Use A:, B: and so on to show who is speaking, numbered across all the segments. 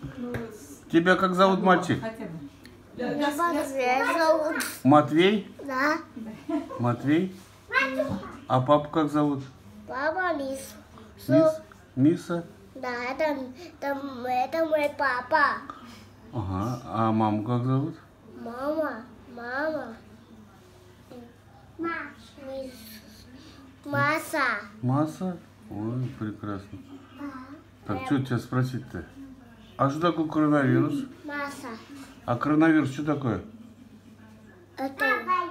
A: Тебя как зовут, мальчик?
B: Меня зовут.
A: Матвей?
B: Да.
A: Матвей? А папу как зовут?
B: Папа Мис.
A: Миса?
B: Да, это мой папа.
A: Ага. А маму как зовут?
B: Мама. Маса.
A: Маса? Ой, прекрасно. Так, что тебя спросить-то? А что такое коронавирус?
B: Маса.
A: А коронавирус что такое?
B: Это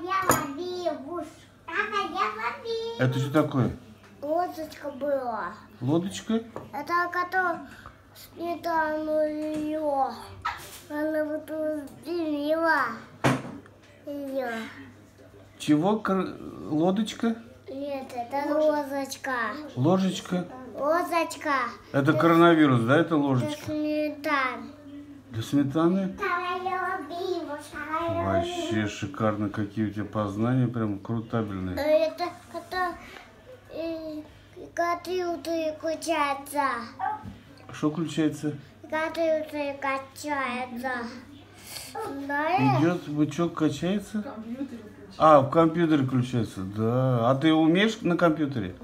A: Это что такое?
B: лодочка была.
A: Лодочка?
B: Это которая сметану ее. Она вот разделила ее.
A: Чего? Лодочка?
B: Нет, это лозочка.
A: Ложечка?
B: Лозочка.
A: Это коронавирус, да? Это ложечка?
B: Сметан.
A: Для сметаны? Вообще шикарно, какие у тебя познания, прям крутабельные.
B: Это компьютер включается.
A: Что включается?
B: Компьютер качается. Знаешь?
A: Идет бычок, качается? А, в компьютере включается, да. А ты умеешь на компьютере?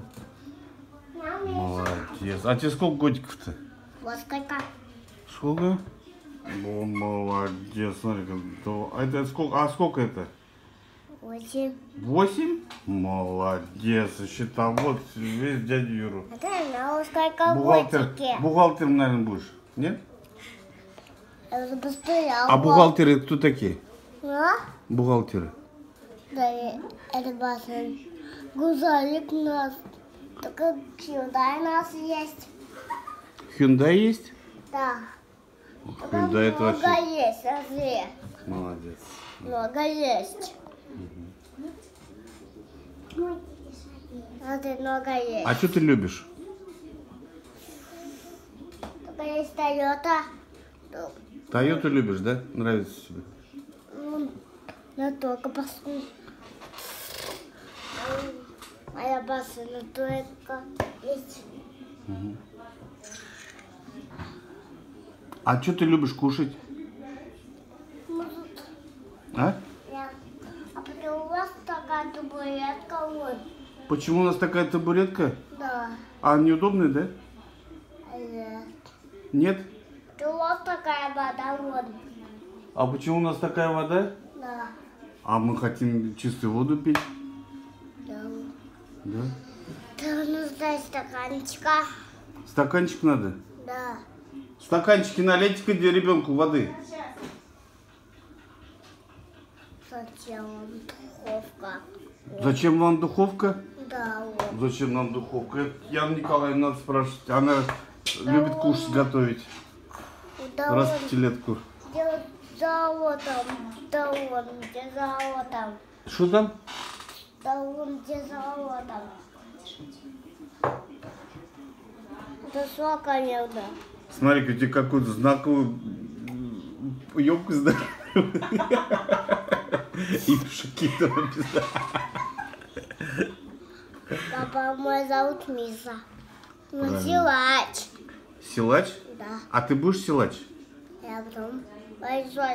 A: Молодец. А тебе сколько годиков-то?
B: Вот сколько?
A: Сколько? О, молодец, смотри, а это сколько? А сколько это?
B: 8.
A: 8? Молодец, счетовод, весь дядю Юру.
B: Это на сколько годики?
A: Бухгалтером, наверное, будешь, нет?
B: Это постоянно.
A: А бухгалтеры кто такие?
B: А?
A: Бухгалтеры.
B: Да, это бассейн. Грузовик у нас. Только Hyundai у нас есть.
A: Hyundai есть?
B: Да.
A: Hyundai это
B: Много
A: вообще...
B: есть, смотри.
A: Молодец.
B: Много есть. Смотри, много есть.
A: А что ты любишь?
B: Только есть Toyota.
A: Тойоту любишь, да? Нравится тебе?
B: Но только бассейн. Моя бассейн только есть.
A: А что ты любишь кушать? А?
B: А почему у вас такая табуретка вот?
A: Почему у нас такая табуретка?
B: Да.
A: А неудобная, да?
B: Нет.
A: Нет?
B: Почему у вас такая вода вот?
A: А почему у нас такая вода?
B: Да.
A: А мы хотим чистую воду пить.
B: Да.
A: Да?
B: Ты нужна стаканчика?
A: Стаканчик надо?
B: Да.
A: Стаканчики налейте-ка ребенку воды.
B: Зачем вам духовка?
A: Зачем вам духовка?
B: Да, вот.
A: Зачем нам духовка? Это Яна Николаевна надо спрашивать. Она любит кушать, готовить.
B: Да,
A: Раз
B: вот.
A: в пятилетку.
B: Да, вот там. Да, вон, где заводом.
A: Что там?
B: Да, вон, где заводом. Это сока надо.
A: Смотри-ка, тебе какую-то знаковую ёбку сдали. И шокитова написала.
B: Папа мой зовут Миса. Силач.
A: Силач?
B: Да.
A: А ты будешь силач?
B: Я потом большой.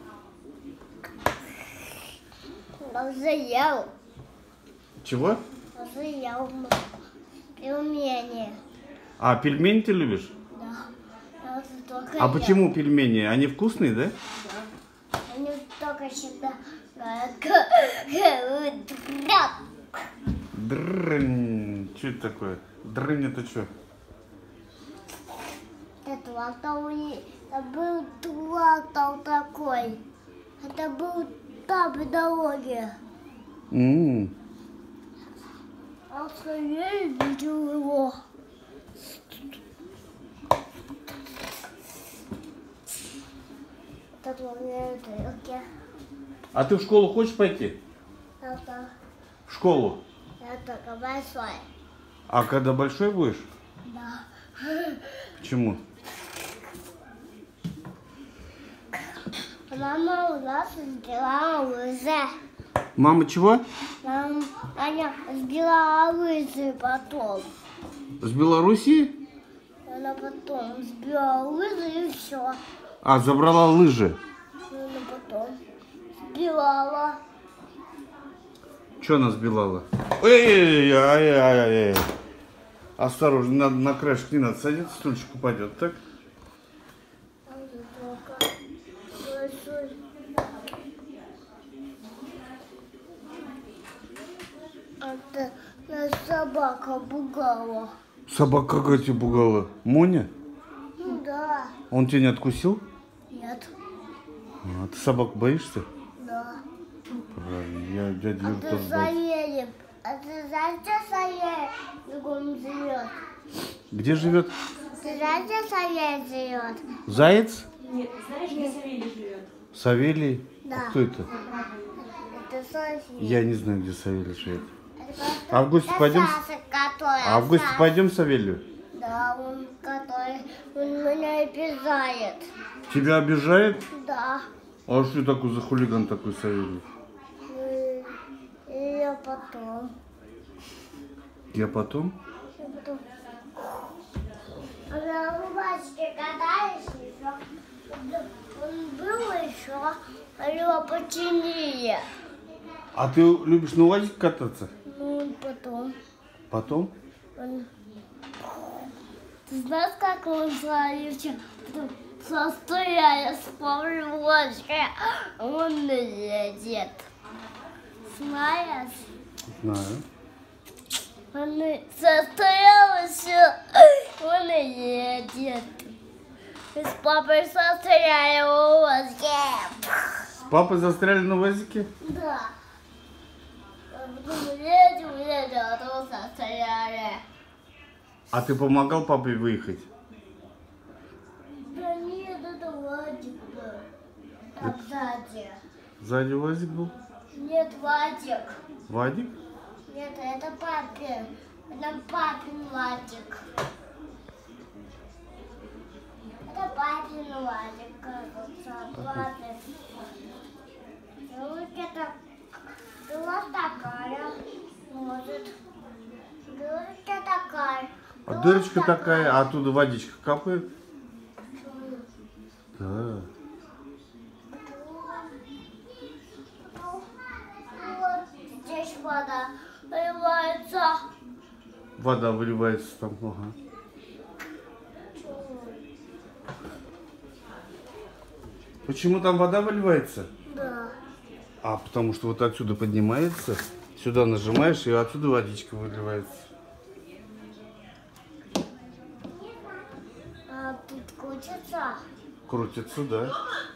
B: Я уже ел.
A: Чего?
B: Уже ел. Пельмени.
A: А, пельмени ты любишь?
B: Да. Я уже только
A: А
B: ел.
A: почему пельмени? Они вкусные, да?
B: Они только всегда
A: Дрынь. Что это такое? Дрынь это что?
B: Это был трактор такой. Это был там в дороге. А я видел его. Это руки.
A: А ты в школу хочешь пойти?
B: Это
A: В школу?
B: только большой.
A: А когда большой будешь?
B: Да.
A: Почему?
B: Мама у нас сбила лыжи.
A: Мама чего?
B: Аня сбила лыжи потом.
A: С Белоруссии?
B: Она потом сбила лыжи и все.
A: А, забрала лыжи.
B: Она потом сбивала.
A: Что она сбивала? Эй-эй-эй-эй-эй. Осторожно, надо на краешек не надо садиться, стульчик упадет, так?
B: Это нас собака пугала.
A: Собака какая тебя пугала? Моня?
B: Ну да.
A: Он тебя не откусил?
B: Нет.
A: А ты собак боишься?
B: Да.
A: Правильно, я дядя Юра
B: А ты
A: тоже боюсь.
B: Саель. А ты знаешь, где Саель в другом живет?
A: Где живет?
B: Ты знаешь, где Саель живет?
A: Заяц?
C: Нет, знаешь, где Савелий живет?
A: Савелий?
B: Да.
A: А кто это?
B: Это София.
A: Я не знаю, где Савелий живет.
B: Это просто
A: А в гости
B: это
A: пойдем?
B: Саша, которая
A: А в гости
B: Саша.
A: пойдем к Савелию?
B: Да, он меня обижает.
A: Тебя обижает?
B: Да.
A: А что такой за хулиган такой Савелий?
B: И я потом.
A: Я потом?
B: А на рубашке катаешь еще. Он был еще, а его починили.
A: А ты любишь на УАЗике кататься?
B: Ну, потом.
A: Потом?
B: Он... Ты знаешь, как он свалился? Состояние с повозкой. Он едет. Знаешь?
A: Знаю.
B: Он состоялся. Он едет. Мы с папой состояли в возке.
A: С папой застряли на УАЗике?
B: Да. Потом едем, а то состояли.
A: А ты помогал папе выехать?
B: Да нет, это Вадик был. Там сзади.
A: Сзади УАЗик был?
B: Нет, Вадик.
A: Вадик?
B: Нет, это папин. Это папин Вадик. Это папин Вадик, кажется. Папин. Вот это была такая. Может. Дырочка такая.
A: А дырочка такая, а оттуда водичка капает? Да.
B: Вот здесь вода выливается.
A: Вода выливается там. Ага. Почему там вода выливается?
B: Да.
A: А потому что вот отсюда поднимается, сюда нажимаешь, и отсюда водичка выливается.
B: А тут крутится.
A: Крутится, да.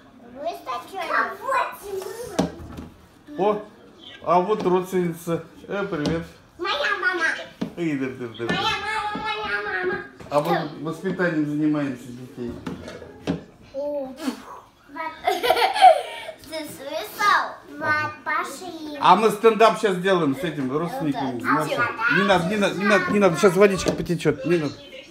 B: Выстачили.
A: О, а вот родственница. Привет.
B: Моя мама.
A: Дыр-дыр-дыр.
B: Моя мама.
A: А мы воспитанием занимаемся детей.
B: Ты слышал? Вот, пошли.
A: А мы стендап сейчас делаем с этим родственником. Не надо, не надо, не надо, не надо. Сейчас водичка потечет. Не надо.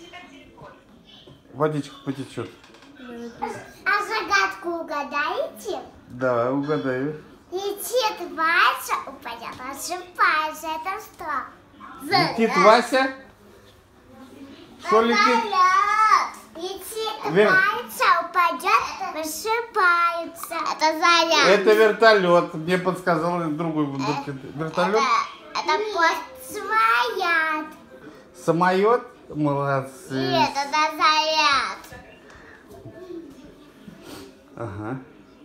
A: Водичка потечет.
B: А загадку угадаете?
A: Да, угадаю.
B: Летит Вася, упадет, ошибается. Это что?
A: Летит Вася? Что летит?
B: Самолет. Летит
A: Вер-
B: Вася, упадет, ошибается. Это заряд.
A: Это вертолет. Мне подсказал другой вертолет. Вертолет?
B: Это пост своят.
A: Самолет? Молодцы.
B: Нет, это заряд.
A: Ага.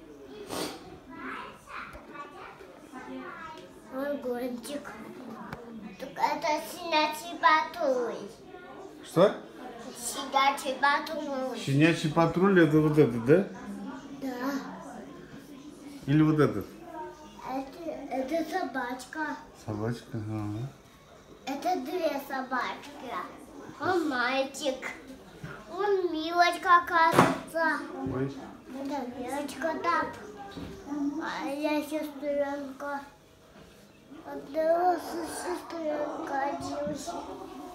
B: Вагончик. Только это щенячий патруль.
A: Что?
B: Щенячий патруль.
A: Щенячий патруль, это вот этот, да?
B: Да.
A: Или вот этот?
B: Это собачка.
A: Собачка, ага.
B: Это две собачки. Он мальчик. Он Милочка, кажется.
A: Ой.
B: Это Милочка там. А я сестренка. Одна сестренка, девушка.